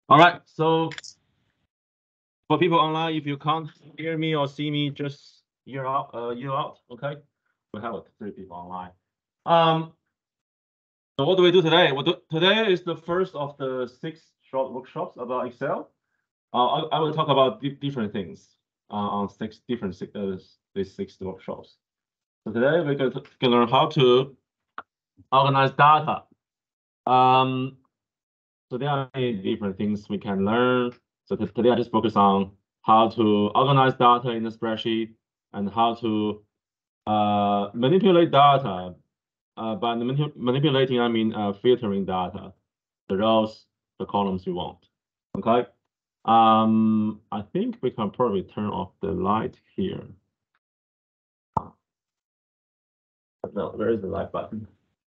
All right, so for people online, if you can't hear me or see me, just you're out, okay? We have 3 people online. So what do we do today? Today is the first of the 6 short workshops about Excel. I will talk about different things on 6 different these 6 workshops. So today we're going to learn how to organize data. So there are many different things we can learn. So today I just focus on how to organize data in a spreadsheet and how to manipulate data. By manipulating, I mean filtering data, the rows, the columns you want. Okay. I think we can probably turn off the light here. No, where is the light button?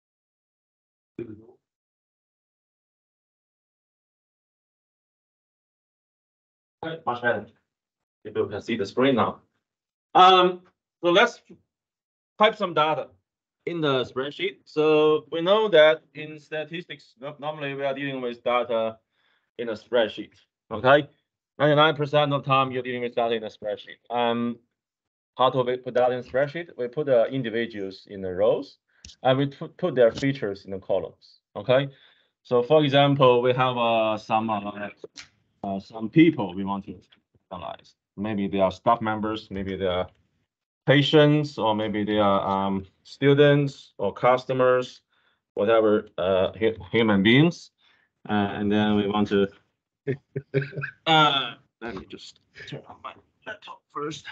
Okay, much better. People can see the screen now. So let's type some data in the spreadsheet. So we know that in statistics, normally we are dealing with data in a spreadsheet. Okay, 99% of the time you're dealing with data in a spreadsheet. How do we put that in a spreadsheet? We put the individuals in the rows, and we put their features in the columns. Okay, so for example, we have some people we want to analyze. Maybe they are staff members, maybe they are patients, or maybe they are students or customers, whatever human beings. And then we want to let me just turn on my laptop first.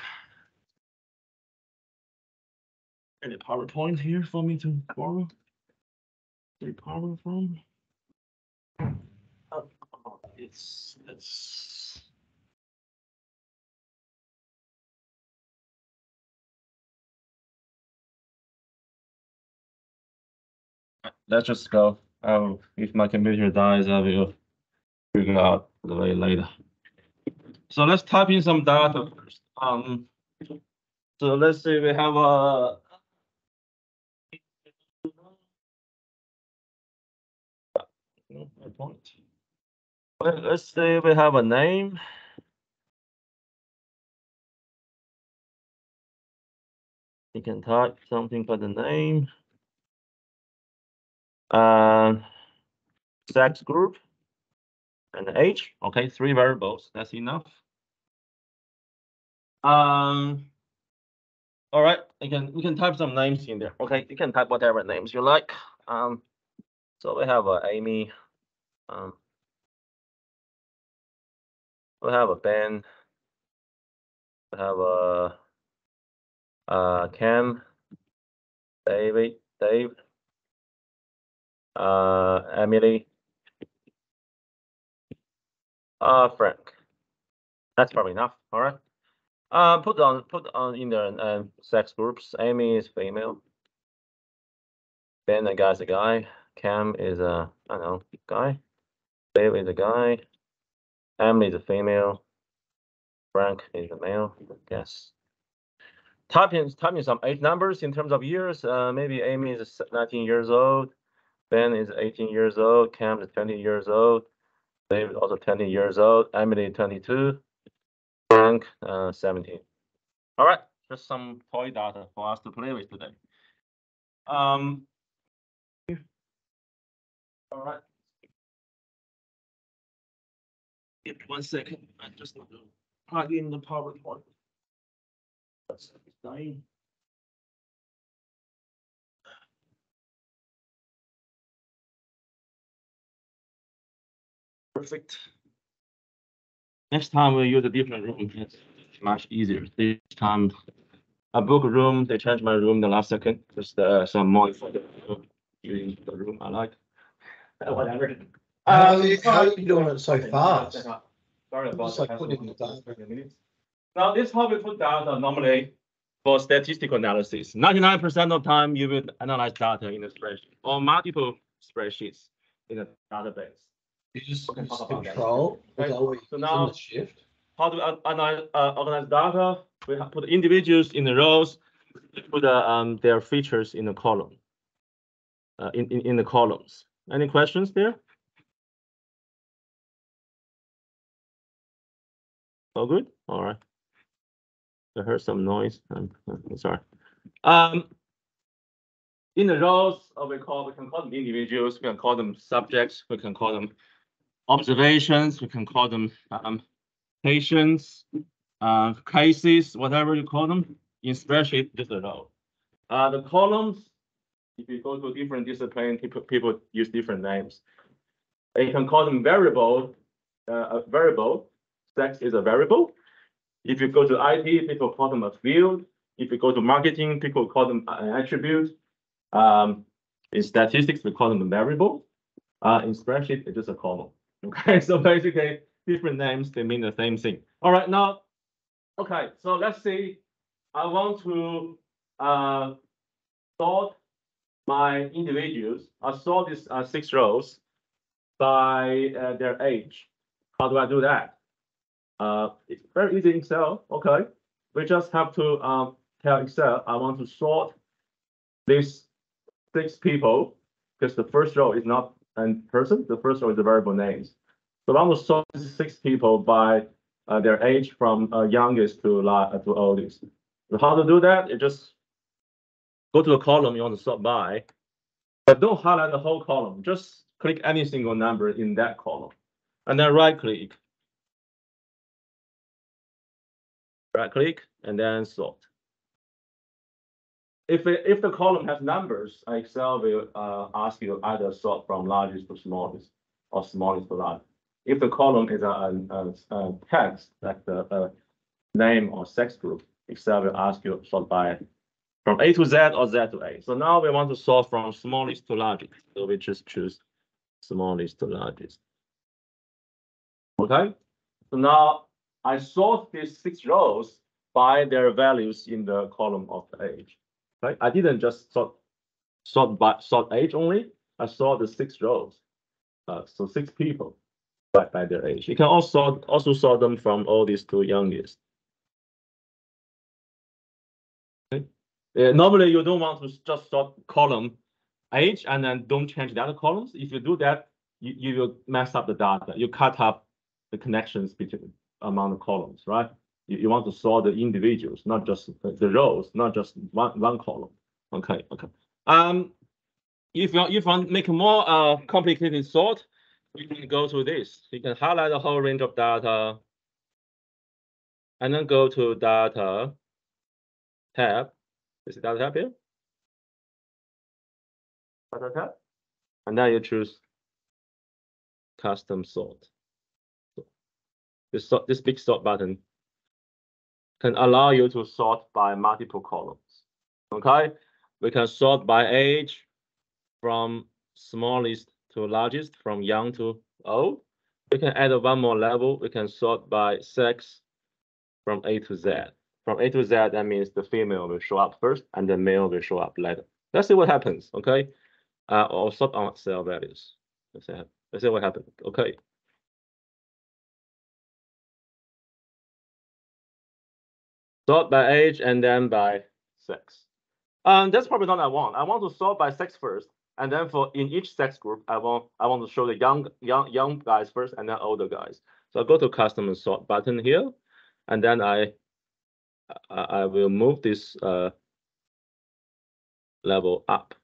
Any PowerPoint here for me to borrow? Power from? Oh, it's let's just go. If my computer dies, I will figure out the way later. So let's type in some data first. So let's say we have a point. Well, let's say we have a name. You can type something for the name. Sex group and age. Okay, 3 variables. That's enough. All right, we can type some names in there. Okay, you can type whatever names you like. So we have Amy. We have a Ben. We have Cam, Dave, Emily, Frank. That's probably enough. All right. Put on in there sex groups. Amy is female. Ben, the guy's a guy. Cam is I don't know, guy. Dave is a guy. Emily is a female. Frank is a male. I guess. Typing some age numbers in terms of years. Maybe Amy is 19 years old. Ben is 18 years old. Cam is 20 years old. Dave is also 20 years old. Emily 22. Frank 17. All right, just some toy data for us to play with today. All right. Give me 1 second. I just need to plug in the PowerPoint. That's dying. Perfect. Next time we'll use a different room. It's much easier. This time I book a room. They change my room the last second. Just some more for using the room I like. Whatever. How are you doing it so fast? Sorry about Just like putting it down. Now, this is how we put data normally for statistical analysis. 99% of the time, you will analyze data in a spreadsheet or multiple spreadsheets in a database. You just control. Okay. So now, the shift. How do we organize data? We have put individuals in the rows, put their features in the column. In the columns. Any questions there? All good? All right. I heard some noise. I'm sorry. In the rows, we can call them individuals, we can call them subjects, we can call them observations, we can call them patients, cases, whatever you call them. In spreadsheet, just a row. The columns, if you go to a different discipline, people use different names. You can call them variable. A variable, sex is a variable. If you go to IT, people call them a field. If you go to marketing, people call them an attribute. In statistics, we call them a variable. In spreadsheet, it's just a column. Okay, so basically, different names, they mean the same thing. All right, now, okay, so let's say I want to sort my individuals. I sort these 6 rows by their age. How do I do that? It's very easy in Excel. Okay, we just have to tell Excel I want to sort these 6 people because the first row is not a person. The first row is the variable names. So I want to sort 6 people by their age from youngest to oldest. So how to do that? You just go to the column you want to sort by, but don't highlight the whole column. Just click any single number in that column, and then right click, and then sort. If the column has numbers, Excel will ask you either sort from largest to smallest or smallest to largest. If the column is a text, like the name or sex group, Excel will ask you to sort by from A to Z or Z to A. So now we want to sort from smallest to largest. So we just choose smallest to largest. Okay. So now I sort these 6 rows by their values in the column of the age. Right? I didn't just sort age only. I sort the 6 rows. So 6 people by their age. You can also sort them from oldest to youngest. Okay. Normally you don't want to just sort column age and then don't change the other columns. If you do that, you will mess up the data. You cut up the connections among the columns, right? You want to sort the individuals, not just the rows, not just one column. Okay. If you want to make a more complicated sort, you can go to this. You can highlight the whole range of data, and then go to Data tab. Is it Data tab here? Data tab, and then you choose Custom Sort. This big sort button can allow you to sort by multiple columns. Okay, we can sort by age from smallest to largest, from young to old. We can add one more level. We can sort by sex from A to Z. From A to Z, that means the female will show up first and the male will show up later. Let's see what happens. Okay, or sort on cell values. Let's see what happens. Okay. Sort by age and then by sex. That's probably not what I want. I want to sort by sex first, and then in each sex group, I want to show the young guys first, and then older guys. So I go to Custom and Sort button here, and then I will move this level up.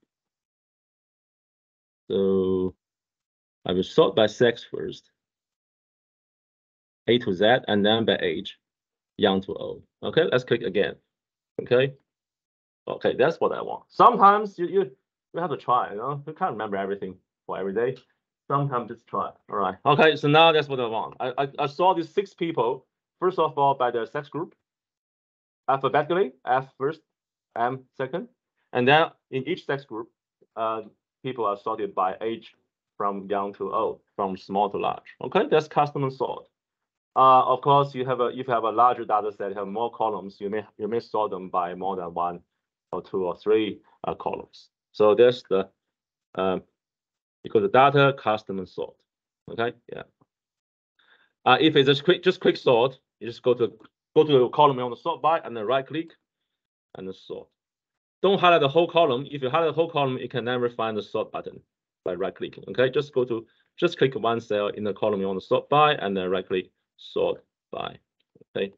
So I will sort by sex first, A to Z, and then by age, young to old. Okay, let's click again. Okay, that's what I want. Sometimes you have to try. You can't remember everything for every day. Sometimes just try. All right. Okay, so now that's what I want. I saw these 6 people. First of all, by their sex group, alphabetically, F first, M second, and then in each sex group, people are sorted by age from young to old, from small to large. Okay, that's custom sort. Of course, if you have a larger data set, have more columns, you may sort them by more than 1 or 2 or 3 columns. So there's the you go to data, custom and sort. Okay, yeah. If it's just quick sort, you just go to the column you want to sort by, and then right click and then sort. Don't highlight the whole column. If you highlight the whole column, you can never find the sort button by right clicking. Okay, just click one cell in the column you want to sort by, and then right click sort by. Okay.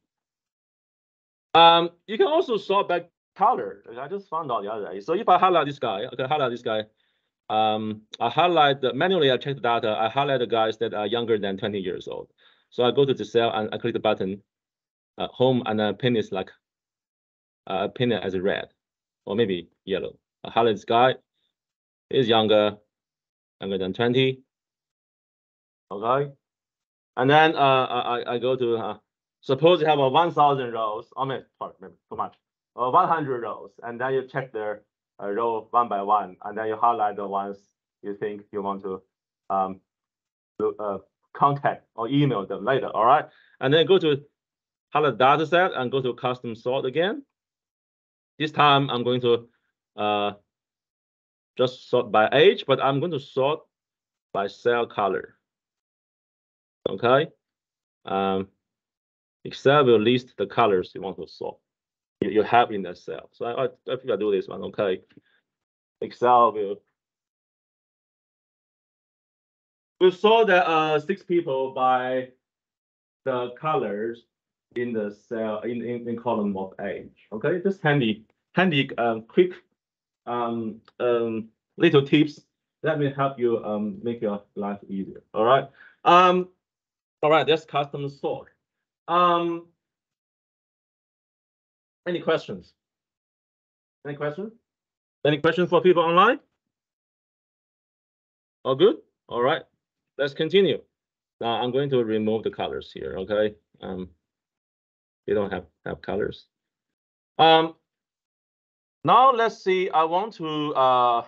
You can also sort by color. I just found out the other day. So if I highlight this guy, okay, highlight this guy. I highlight manually. I check the data. I highlight the guys that are younger than 20 years old. So I go to the cell and I click the button, home, and I pin it like pin it as red, or maybe yellow. I highlight this guy. Is younger than 20. Okay, and then I go to suppose you have a 1,000 rows. I mean, sorry, too much. 100 rows, and then you check their row one by one, and then you highlight the ones you think you want to contact or email them later. All right, and then go to highlight data set and go to custom sort again. This time I'm going to just sort by age, but I'm going to sort by cell color. Okay. Excel will list the colors you want to sort. You have in that cell. So I think I do this one. Okay. Excel will sort the 6 people by the colors in the cell in column of age. Okay, just handy quick little tips. Let me help you make your life easier. All right. All right, that's custom sort. Any questions? Any questions? Any questions for people online? All good? All right, let's continue. Now I'm going to remove the colors here, okay? You don't have colors. Now let's see, I want to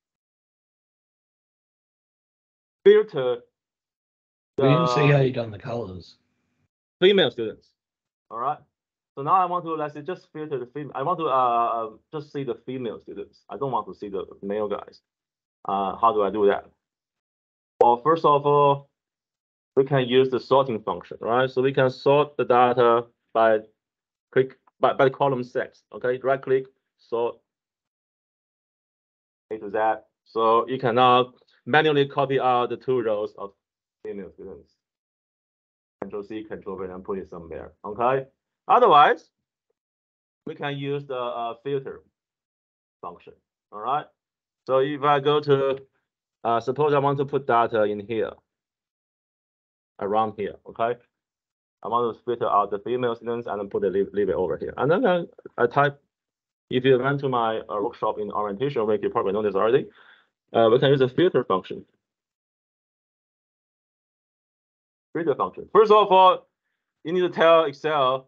filter We didn't see how you done the colors. female students. All right. So now I want to, let's say, just filter the female. I want to just see the female students. I don't want to see the male guys. How do I do that? Well, first of all, we can use the sorting function, right? So we can sort the data by by column 6. Okay, right click, sort A to Z. So you can now manually copy out the 2 rows of female students. Control C, Control V, and put it somewhere. Okay. Otherwise, we can use the filter function. All right. So if I go to suppose I want to put data in here, around here. Okay. I want to filter out the female students and then put it leave it over here. And then I type. If you went to my workshop in orientation week, you probably know this already. We can use a filter function. Filter function. First of all, you need to tell Excel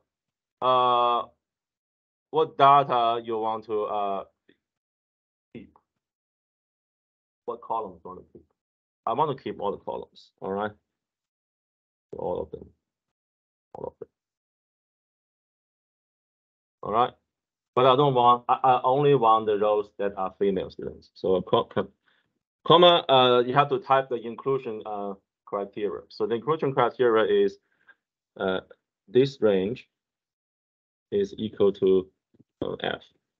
what data you want to keep. What columns you want to keep. I want to keep all the columns. All right. All of them. All of them. All right. But I don't want. I only want the rows that are female students. So comma. You have to type the inclusion criteria. So the inclusion criteria is this range is equal to F.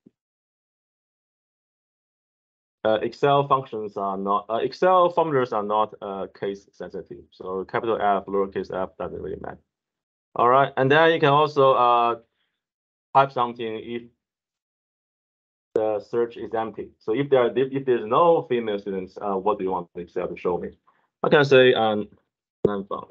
Excel functions are not Excel formulas are not case sensitive. So capital F, lowercase f doesn't really matter. All right, and then you can also type something if the search is empty. So if there's no female students, what do you want Excel to show me? I can say none found.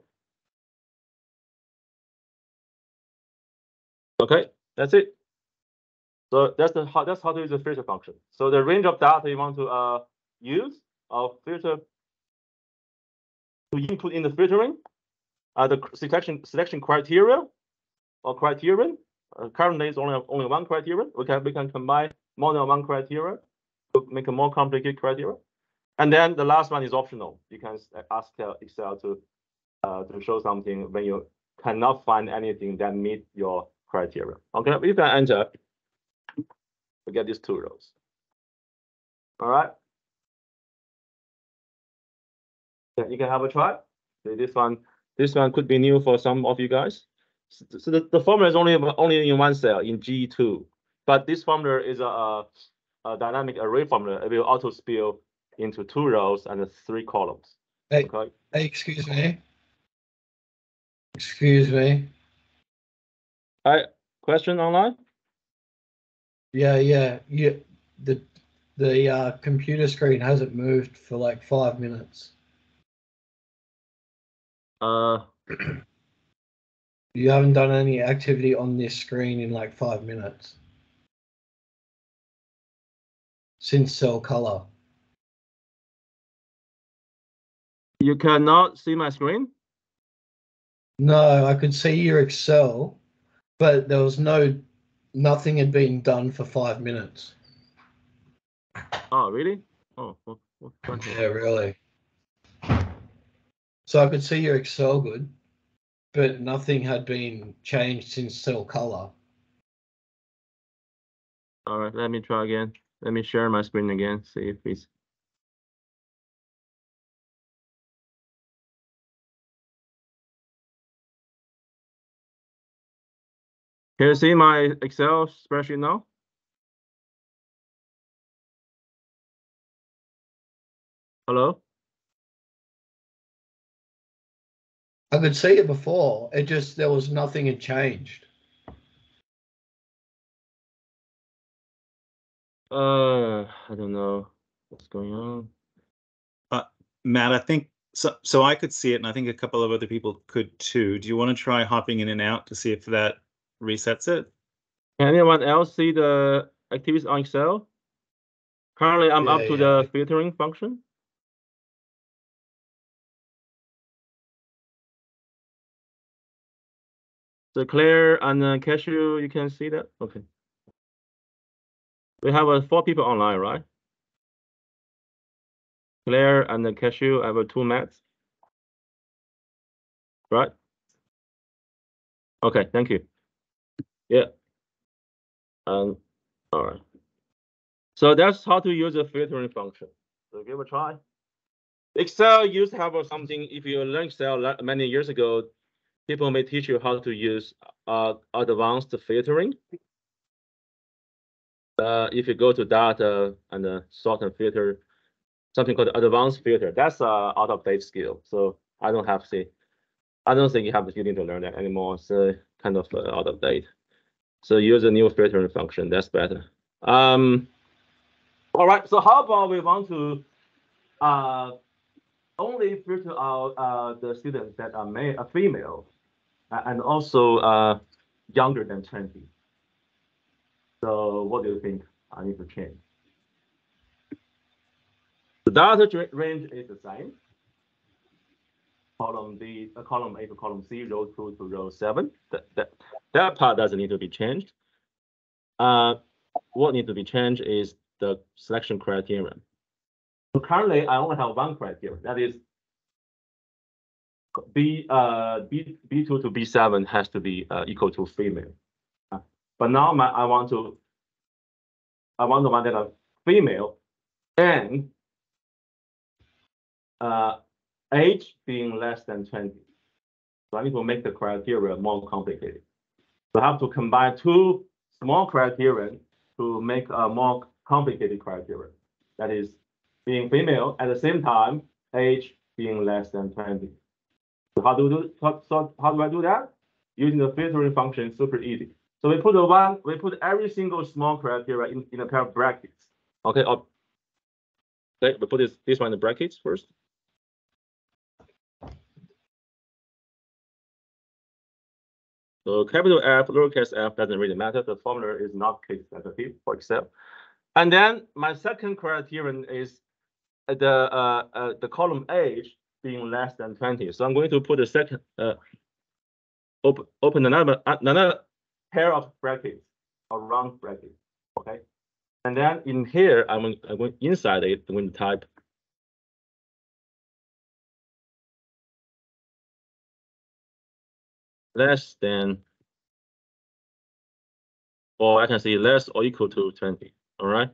Okay, that's it. So that's how to use the filter function. So the range of data you want to use or filter to input in the filtering the selection criteria or criterion. Currently, it's only one criterion. We can combine more than one criteria to make a more complicated criteria. And then the last one is optional. You can ask Excel to show something when you cannot find anything that meet your criteria. Okay, we can enter. We get these 2 rows. All right. Yeah, you can have a try. This one could be new for some of you guys. So the formula is only in one cell in G2, but this formula is a dynamic array formula. It will auto spill into 2 rows and 3 columns. Hey, okay. Hey, excuse me. Excuse me. Question online? Yeah. The computer screen hasn't moved for like 5 minutes. You haven't done any activity on this screen in like 5 minutes since cell color. You cannot see my screen? No, I could see your Excel, but there was nothing had been done for 5 minutes. Oh, really? Oh, Yeah, really. So I could see your Excel good, but nothing had been changed since cell color. All right, let me try again. Let me share my screen again, see if it's. Can you see my Excel spreadsheet now? Hello? I could see it before. It just there was nothing had changed. I don't know what's going on. Matt, I think so I could see it, and I think a couple of other people could too. Do you want to try hopping in and out to see if that resets it? Can anyone else see the activities on Excel? Currently, I'm up to the filtering function. So Claire and Cashew, you can see that? Okay. We have 4 people online, right? Claire and Cashew, I have 2 Mats. Right? Okay, thank you. Yeah. All right. So that's how to use the filtering function. So give it a try. Excel used to have something, if you learn Excel many years ago, people may teach you how to use advanced filtering. If you go to data and sort and filter, something called advanced filter, that's out of date skill. So I don't think you have the feeling to learn that anymore. It's kind of out of date. So use a new filtering function. That's better. All right. So how about we want to only filter out the students that are female and also younger than 20. So what do you think I need to change? The data range is the same. Column A to column C, row 2 to row 7. That part doesn't need to be changed. What needs to be changed is the selection criterion. So currently, I only have one criteria. That is B2 to B7 has to be equal to female. But now I want the one that are female and age being less than 20. So I need to make the criteria more complicated. So I have to combine 2 small criteria to make a more complicated criteria. That is being female at the same time, age being less than 20. So how do I do that? Using the filtering function is super easy. So we put every single small criteria in a pair of brackets. Okay, we put this one in the brackets first. So capital F, lowercase f doesn't really matter. The formula is not case sensitive for Excel. And then my second criterion is the column age being less than 20. So I'm going to put a second open another pair of brackets, a round bracket. Okay. And then in here, I'm going inside it, I'm going to type less than, or I can say less or equal to 20. All right.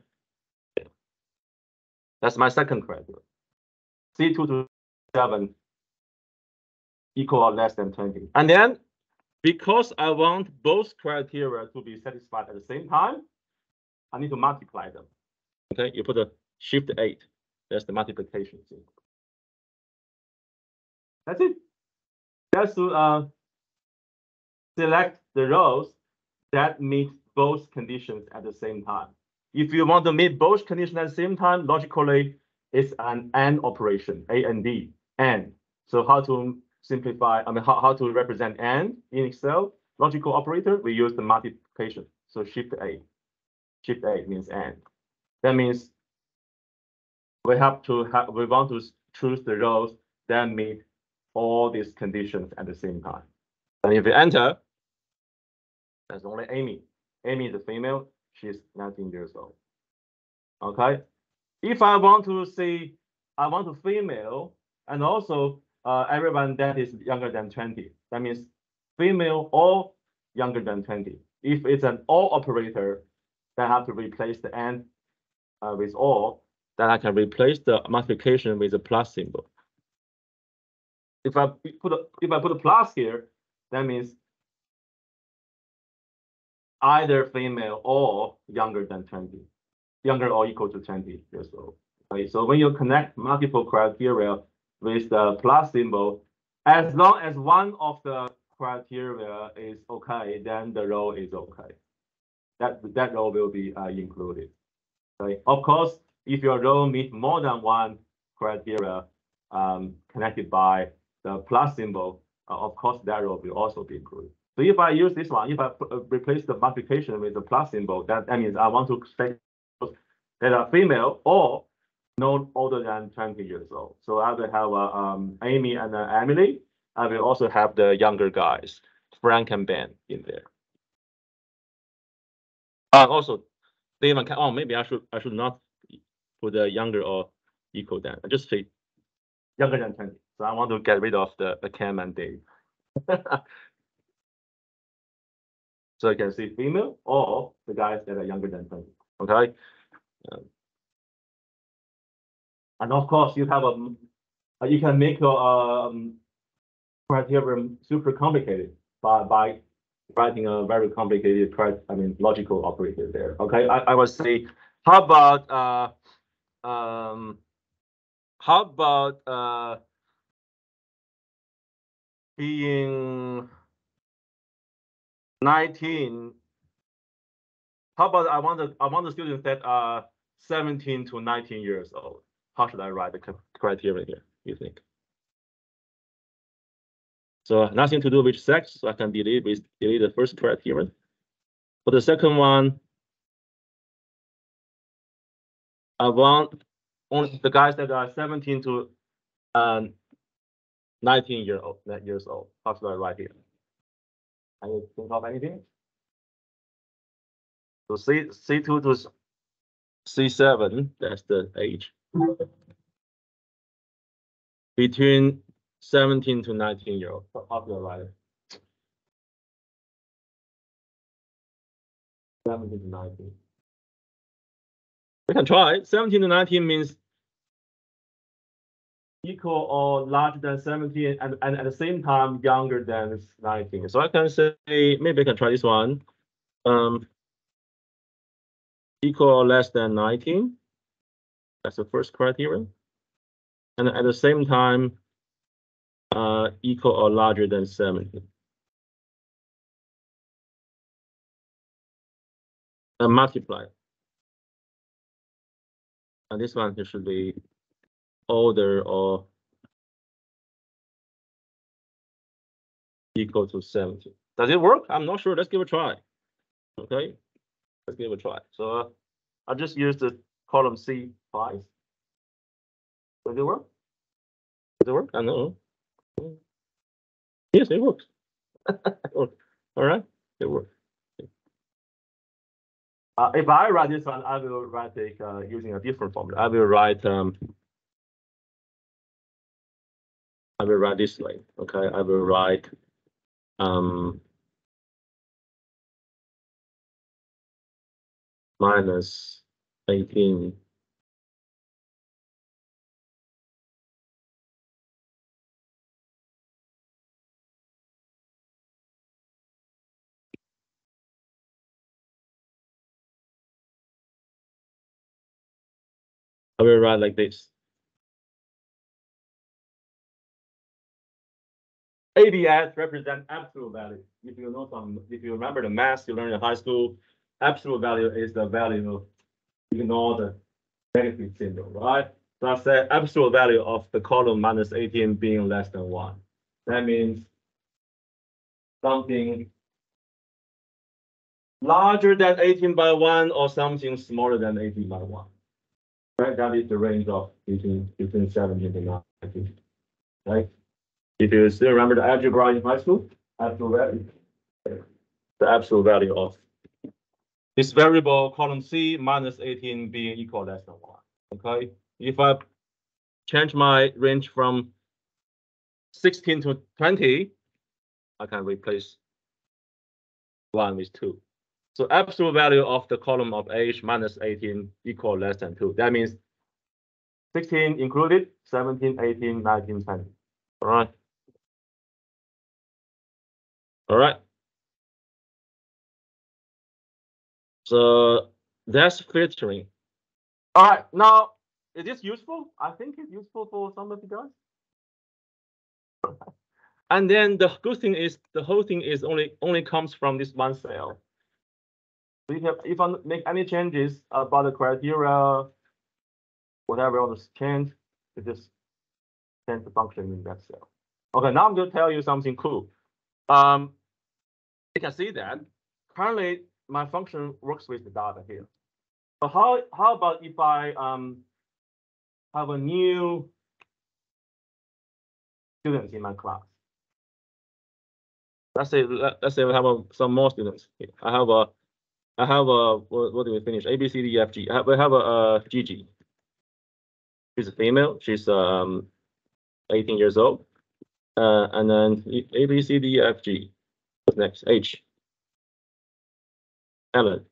That's my second criteria. C2 to 7 equal or less than 20. And then because I want both criteria to be satisfied at the same time, I need to multiply them. Okay, you put a shift 8. That's the multiplication thing. That's it. That's to select the rows that meet both conditions at the same time. If you want to meet both conditions at the same time, logically, it's an AND operation, A and D, AND. So how to simplify, how to represent AND in Excel? Logical operator, we use the multiplication. So Shift A. Shift A means AND. That means we want to choose the rows that meet all these conditions at the same time. And if you enter, that's only Amy. Amy is a female. She's 19 years old. Okay. If I want to say I want to female and also everyone that is younger than 20, that means female or younger than 20. If it's an or operator, then I have to replace the and with or. Then I can replace the multiplication with a plus symbol. If I put a plus here, that means either female or younger than 20, younger or equal to 20 years old. Okay, so when you connect multiple criteria with the plus symbol, as long as one of the criteria is okay, then the row is okay. That row will be included. Okay. Of course, if your row meets more than one criteria connected by the plus symbol, of course, that row will also be included. So if I use this one, if I replace the multiplication with the plus symbol, that means I want to say that are female or not older than 20 years old. So I will have Amy and Emily. I will also have the younger guys, Frank and Ben, in there. Also, they even can. Oh, maybe I should not put the younger or equal than. I just say younger than 20. So I want to get rid of the Cam and Dave. So you can see female or the guys that are younger than 20. Okay. And of course, you have you can make your criterion super complicated by writing a very complicated logical operator there. Okay, I would say, how about being 19? How about I want the students that are 17 to 19 years old. How should I write the criteria here, you think? So nothing to do with sex, so I can delete the first criterion. For the second one, I want only the guys that are 17 to 19 years old. How should I write here? Can you think of anything? So C2 to C7, that's the age. Between 17 to 19-year-old. How do I write it? 17 to 19. We can try. 17 to 19 means equal or larger than 17 and at the same time younger than 19. So I can say, maybe I can try this one. Equal or less than 19. That's the first criterion. And at the same time, equal or larger than 17. And multiply. And this one should be older or equal to 70. Does it work? I'm not sure. Let's give it a try. Okay, let's give it a try. So I'll just use the column C twice. Does it work? Does it work? I know. Yes, it works. All right, it works. If I write this one, I will write it using a different formula. I will write this way. Okay, I will write minus 18 I will write like this. ABS represent absolute value. If you remember the math you learned in high school, absolute value is the value, ignore the negative symbol, right? So I said absolute value of the column minus 18 being less than 1. That means something larger than 18 by 1 or something smaller than 18 by 1. Right? That is the range of between 17 and 19. Right? If you still remember the algebra in high school, absolute value. The absolute value of this variable column C minus 18 being equal less than 1. Okay. If I change my range from 16 to 20, I can replace 1 with 2. So absolute value of the column of H minus 18 equal less than 2. That means 16 included, 17, 18, 19, 20. All right. All right. So that's filtering. All right. Now, is this useful? I think it's useful for some of you guys. And then the good thing is the whole thing is only comes from this one cell. So if I make any changes about the criteria, whatever I want to change, it just change the function in that cell. Okay, now I'm going to tell you something cool. You can see that currently my function works with the data here. But how about if I have a new student in my class? Let's say we have some more students. I have a what do we finish? A B C D E F G. We have a Gigi. She's a female. She's 18 years old. And then A B C D E F G. What's next? H. Ellen.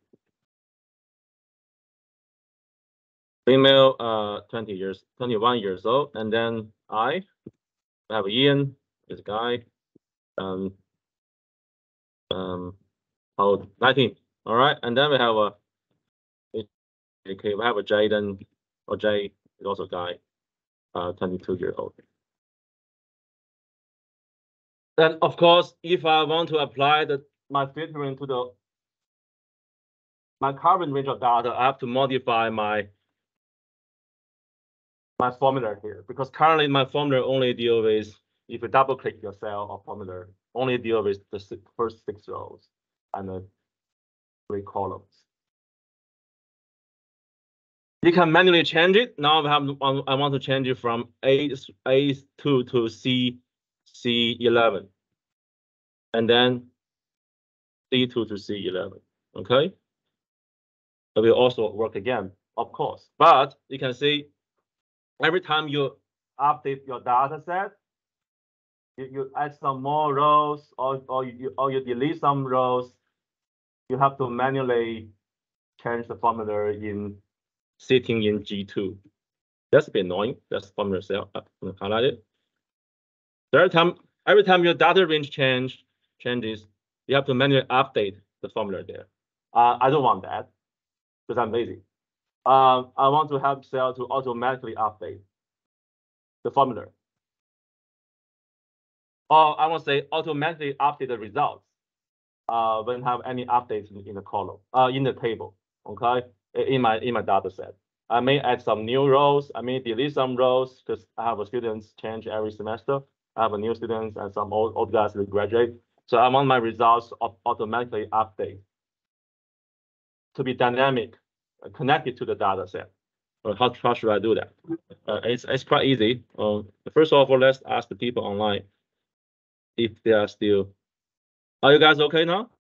Female, 21 years old. And then I have Ian, this guy. 19. All right, and then we have we have a Jaden, or Jay is also a guy, 22-year-old. Then of course, if I want to apply my filtering to my current range of data, I have to modify my formula here, because currently my formula only deal with, if you double click your cell or formula, only deal with the first 6 rows and the 3 columns. You can manually change it. Now I want to change it from A2 to C11, and then C2 to C11. Okay. It will also work again, of course. But you can see every time you update your data set, you add some more rows, or you delete some rows, you have to manually change the formula sitting in G2. That's a bit annoying. That's formula cell. I'm gonna highlight it. Every time your data range changes, you have to manually update the formula there. I don't want that because I'm lazy. I want to have cell to automatically update the formula. Or I want to say automatically update the results when have any updates in the column, in the table, okay, in my data set. I may add some new rows. I may delete some rows because I have students change every semester. I have a new students and some old guys will graduate. So I want my results automatically update to be dynamic, connected to the data set. How should I do that? It's quite easy. First of all, let's ask the people online if they are still. Are you guys okay now?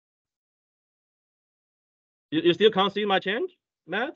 You still can't see my change, Matt?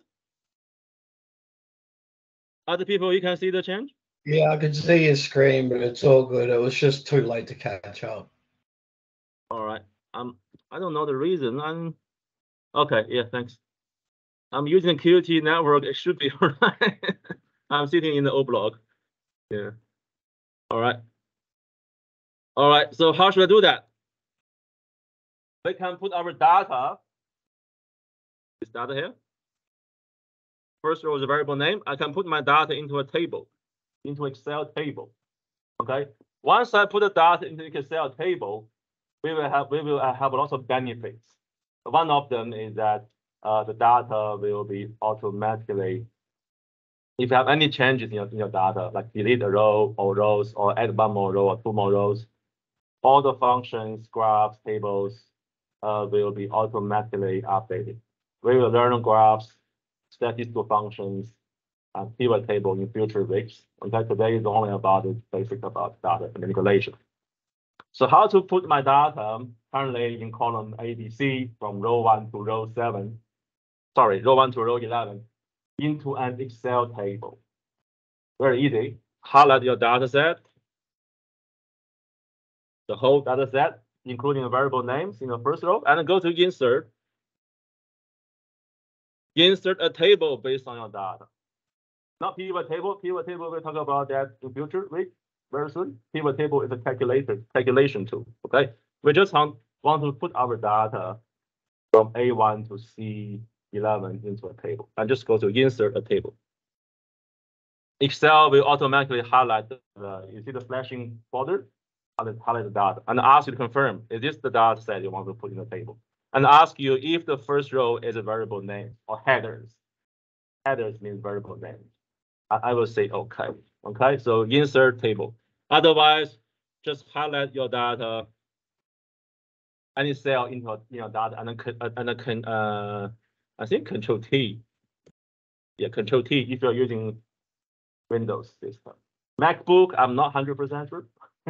Other people, you can see the change? Yeah, I could see your screen, but it's all good. It was just too late to catch up. All right. I don't know the reason. Okay. Yeah, thanks. I'm using QT network. It should be all right. I'm sitting in the O block. Yeah. All right. All right. So how should I do that? We can put our data. This data here. First row is a variable name. I can put my data into a table, into Excel table. Okay. once I put the data into the Excel table, we will have lots of benefits. One of them is that the data will be automatically, if you have any changes in your data, like delete a row or rows or add one more row or two more rows, all the functions, graphs, tables will be automatically updated. We will learn graphs, statistical functions, and pivot table in future weeks. Okay, today is only about the basic about data manipulation. So how to put my data currently in column ABC from row 1 to row 7, sorry, row 1 to row 11 into an Excel table. Very easy. Highlight your data set, the whole data set, including the variable names in the first row, and go to insert. Insert a table based on your data. Not pivot table. Pivot table, we'll talk about that in future week very soon. Pivot table is a calculation tool. Okay, we just want to put our data from A1 to C11 into a table, and just go to insert a table. Excel will automatically highlight you see the flashing border, highlight the data, and ask you to confirm, is this the data set you want to put in the table? And ask you if the first row is a variable name or headers. Headers means variable name. I will say okay. Okay, so insert table. Otherwise, just highlight your data, any cell into your data, and I think Control T. Yeah, Control T if you're using Windows system. MacBook, I'm not 100% sure.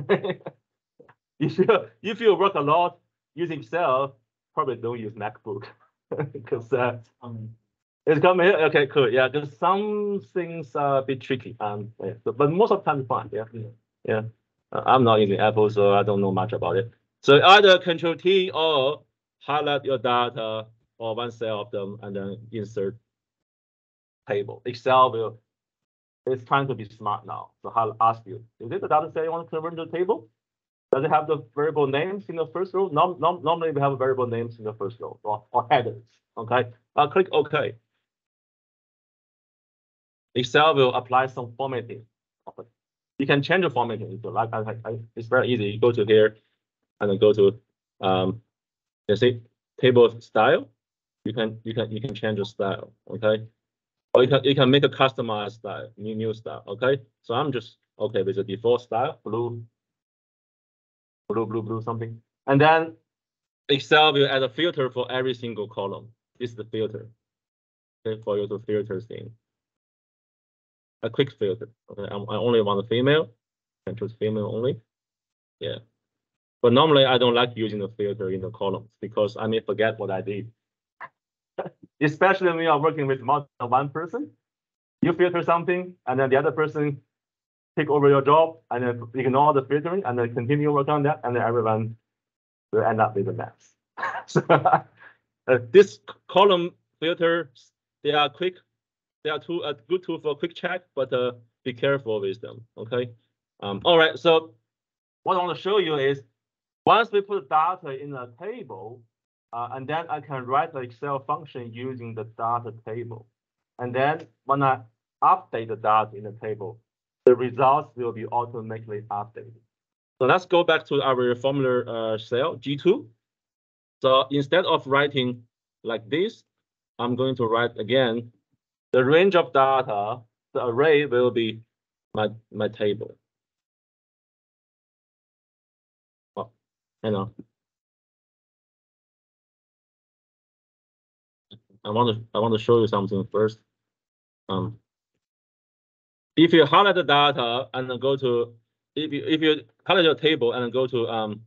If you work a lot using Excel, probably don't use MacBook because it's coming here. Okay, cool. Yeah, because some things are a bit tricky. Yeah, but most of the time it's fine. Yeah. I'm not using Apple, so I don't know much about it. So either Control T or highlight your data or one cell of them and then insert table. Excel will. It's trying to be smart now. So I'll ask you, is it the data set you want to convert into a table? Does it have the variable names in the first row? Normally we have variable names in the first row or headers. Okay. Click OK. Excel will apply some formatting. You can change the formatting if you like. It's very easy. You go to here and then go to you see table style. You can change the style. Okay. Or you can make a customized style, new style. Okay. So I'm just okay with the default style, blue, something. And then Excel will add a filter for every single column. This is the filter. Okay, for you to filter things. A quick filter. Okay, I only want a female. I can choose female only. Yeah. But normally I don't like using the filter in the columns because I may forget what I did. Especially when you are working with more than one person. You filter something and then the other person take over your job and then ignore the filtering and then continue work on that, and then everyone will end up with a mess. So this column filters, they are quick. They are a good tool for quick check, but be careful with them. Okay. All right. So what I want to show you is once we put data in a table, and then I can write the Excel function using the data table. And then when I update the data in the table, the results will be automatically updated. So let's go back to our formula cell G2. So instead of writing like this, I'm going to write again, the range of data, the array will be my table. Oh, hang on. I want to show you something first. If you highlight the data and then go to, if you highlight your table and then go to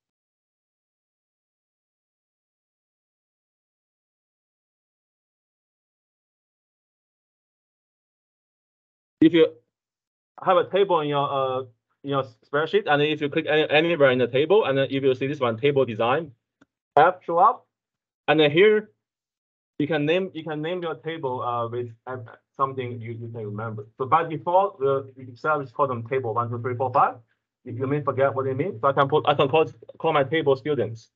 if you have a table in your spreadsheet, and if you click anywhere in the table, and then if you see this one, table design tab show up, and then here you can name your table with something you can remember. So by default, the Excel is called them table 1, 2, 3, 4, 5. You may forget what it means, so I can call my table students,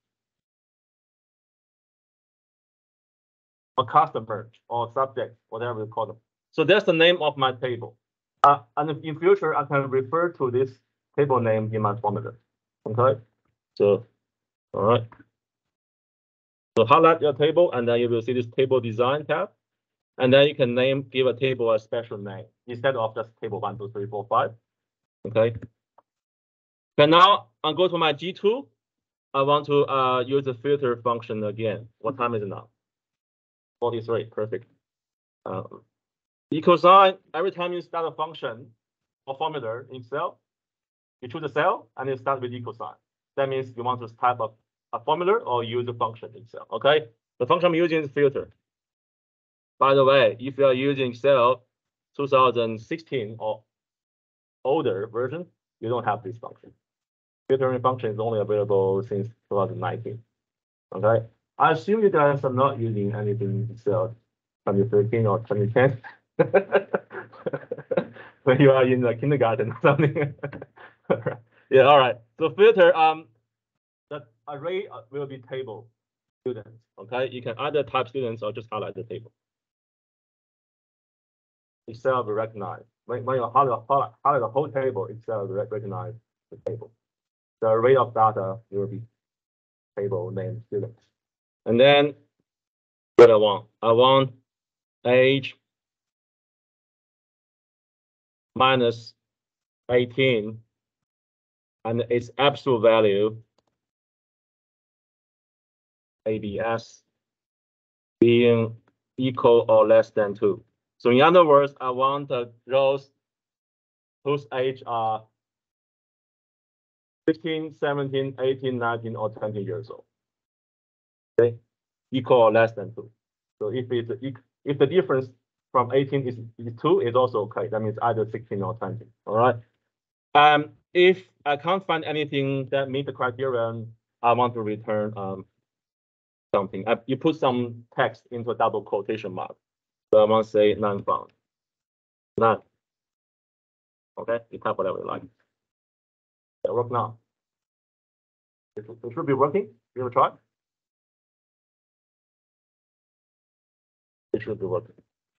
or customer, or subject, whatever you call them. So that's the name of my table. And in future, I can refer to this table name in my formula. Okay, so all right. So highlight your table, and then you will see this table design tab, and then you can give a table a special name instead of just table 1, 2, 3, 4, 5. Okay. But now I'll go to my G2. I want to use the filter function again. What time is it now? 43. Perfect. Equal sign. Every time you start a function or formula in Excel, you choose a cell and you start with equal sign. That means you want to type a formula or use a function in Excel. Okay. The function I'm using is filter. By the way, if you are using Excel 2016 or older version, you don't have this function. Filtering function is only available since 2019. Okay. I assume you guys are not using anything in Excel 2013 or 2010 when you are in the kindergarten or something. Yeah, all right. So filter, the array will be table students. Okay, you can either type students or just highlight the table. Excel will recognize when you highlight the whole table, Excel will recognize the table. The array of data will be table named students. And then what I want age minus 18 and its absolute value ABS being equal or less than 2. So in other words, I want the rows whose age are 16, 17, 18, 19, or 20 years old. Okay, equal or less than 2. So if the difference from 18 is 2, it's also okay. That means either 16 or 20. All right. If I can't find anything that meets the criterion, I want to return something. You put some text into a double quotation mark. So I want to say none found. None. Okay, you type whatever you like. It work now. It should be working. You will try. It should be working.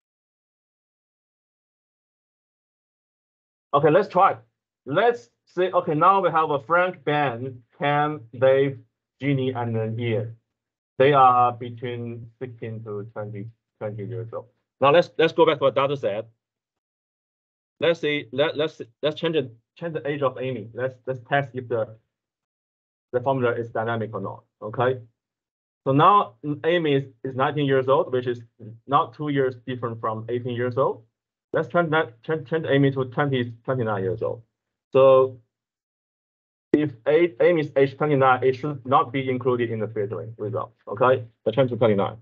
Okay, let's try. Let's say, okay, now we have a Frank, Ben, Cam, Dave, Jeannie, and then Ian. They are between 16 to 20 years old. Now let's go back to our data set. Let's see, let's change the age of Amy. Let's test if the formula is dynamic or not. Okay. So now Amy is 19 years old, which is not 2 years different from 18 years old. Let's change Amy to 29 years old. So if Amy is age 29, it should not be included in the filtering result. Okay, I change to 29.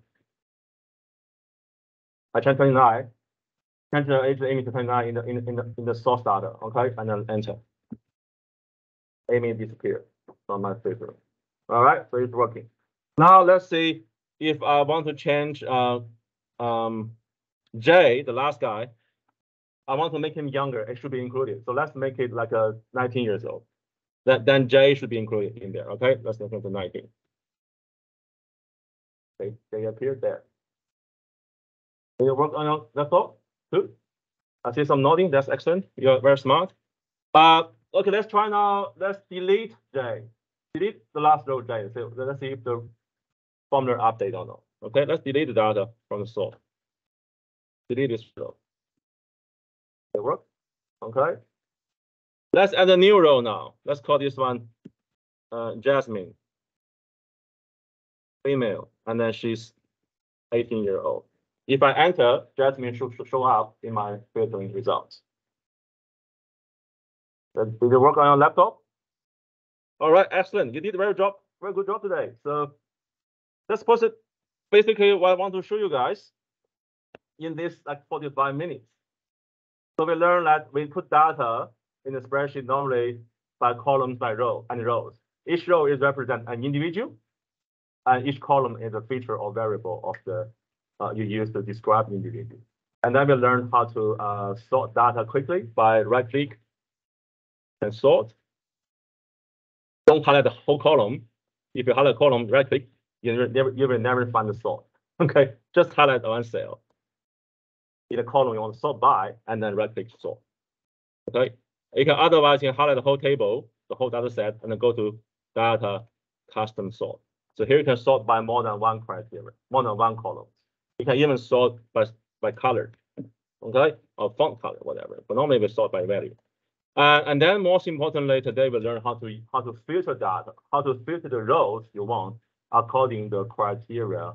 I change 29. Change the age of Amy to 29 in the source data. Okay, and then enter. Amy disappeared from my filtering. All right, so it's working. Now let's see if I want to change Jay, the last guy. I want to make him younger. It should be included. So let's make it like a 19 years old. Then J should be included in there. Okay, let's make it to 19. They appear there. Can you work on your laptop? Good. I see some nodding. That's excellent. You're very smart. Okay, let's try now. Let's delete J. Delete the last row J. So let's see if the formula update or not. Okay, let's delete the data from the source. Delete this row. It work? Okay. Let's add a new row now. Let's call this one Jasmine. Female, and then she's 18-year-old. If I enter, Jasmine should show up in my filtering results. Did it work on your laptop? All right, excellent. You did a very good job today. So let's post it. Basically, what I want to show you guys in this like 45 minutes. So we learned that we put data in the spreadsheet normally by columns, by row and rows. Each row is represent an individual, and each column is a feature or variable of the you use to describe the individual. And then we learn how to sort data quickly by right-click and sort. Don't highlight the whole column. If you highlight a column, right-click, you will never find the sort. Okay, just highlight one cell in a column you want to sort by, and then right-click sort. Okay, You can otherwise you can highlight the whole table, the whole data set, and then go to data custom sort. So here you can sort by more than one criteria, more than one column. You can even sort by color, okay, or font color, whatever. But normally we sort by value. And then most importantly, today we learn how to filter data, how to filter the rows you want according to the criteria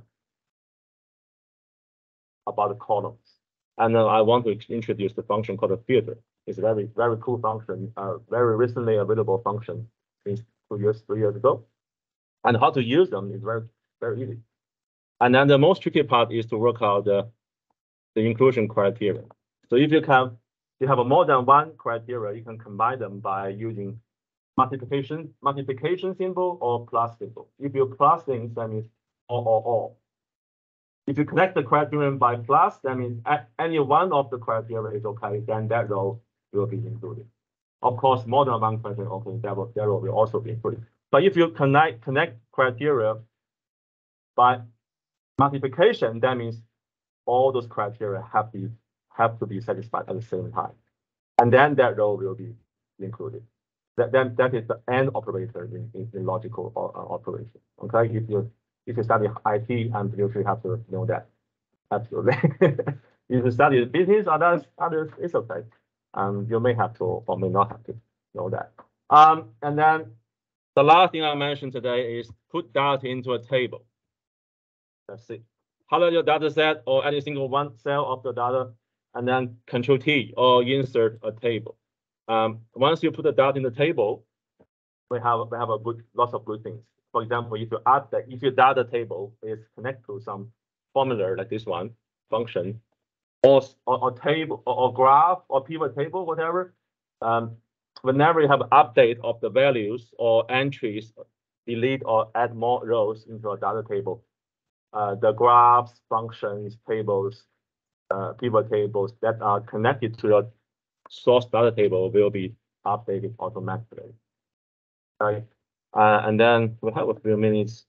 about the columns. And I want to introduce the function called a filter. It's a very, very cool function, very recently available function since 3 years ago. And how to use them is very, very easy. And then the most tricky part is to work out the inclusion criteria. So if you have a more than one criteria, you can combine them by using multiplication symbol or plus symbol. If you plus things, that means or. If you connect the criterion by plus, that means any one of the criteria is okay, then that row will be included. Of course, more than one criteria, okay, that row will also be included. But if you connect criteria by multiplication, that means all those criteria have to be satisfied at the same time. And then that row will be included. That is the AND operator in logical operation. Okay, if you study IT, and you should have to know that. Absolutely. If you study business, others, it's okay. You may have to or may not have to know that. And then the last thing I mentioned today is put data into a table. That's it. Highlight your data set or any single one cell of the data, and then Control T or insert a table. Once you put the data in the table, we have lots of good things. For example, if your data table is connected to some formula like this one, function, or table or graph or pivot table, whatever, whenever you have update of the values or entries, delete or add more rows into a data table, the graphs, functions, tables, pivot tables that are connected to your source data table will be updated automatically. Right? And then we have a few minutes.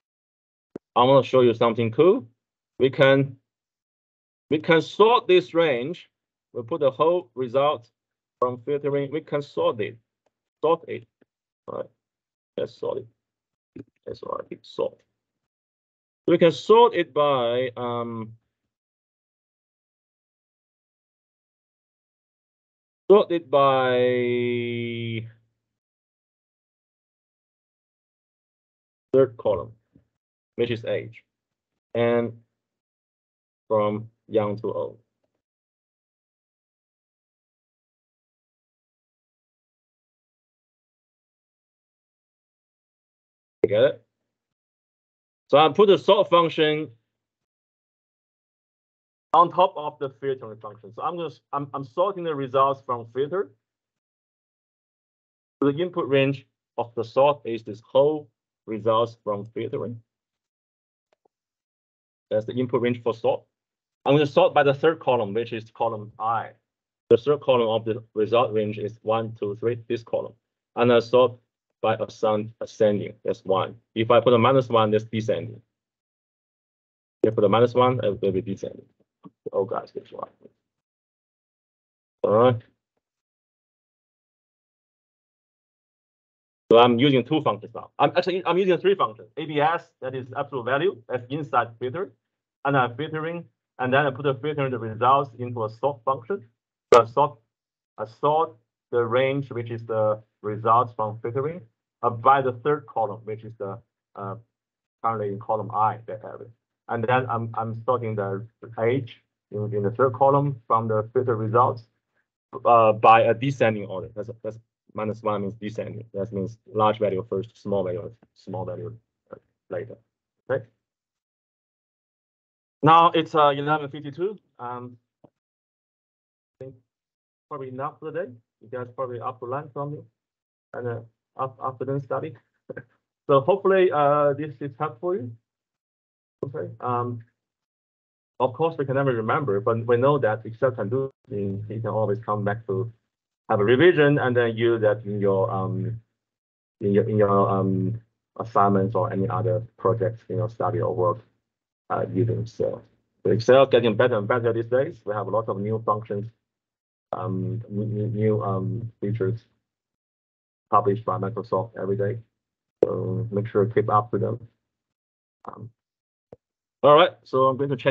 I want to show you something cool. We can sort this range. We put the whole result from filtering. We can sort it. All right. Let's sort it. That's all right. Sort. We can sort it by third column, which is age, and from young to old. Get it? So I put the sort function on top of the filtering function. So I'm sorting the results from filter. The input range of the sort is this whole results from filtering. That's the input range for sort. I'm going to sort by the third column, which is column I. The third column of the result range is 1, 2, 3, this column. And I sort by ascending, that's 1. If I put a -1, that's descending. If I put a -1, it will be descending. Oh, guys, this one. All right. So I'm using 2 functions now. I'm using 3 functions. ABS, that is absolute value, that's inside filter. And I'm filtering, and then I put the filtering the results into a sort function. So I sort the range, which is the results from filtering, by the third column, which is the currently in column I, that area. And then I'm sorting the age in the third column from the filter results by a descending order. That's -1 means descending. That means large value first, small value later. Okay. Now it's 11:52. I think probably enough for the day. You guys probably up for lunch from me and afternoon study. So hopefully this is helpful for you. Okay. Of course, we can never remember, but we know that Excel can do things. You can always come back to have a revision and then use that in your assignments or any other projects in your study or work using Excel. So Excel is getting better and better these days. We have a lot of new functions new features published by Microsoft every day. So make sure to keep up with them. All right, so I'm going to check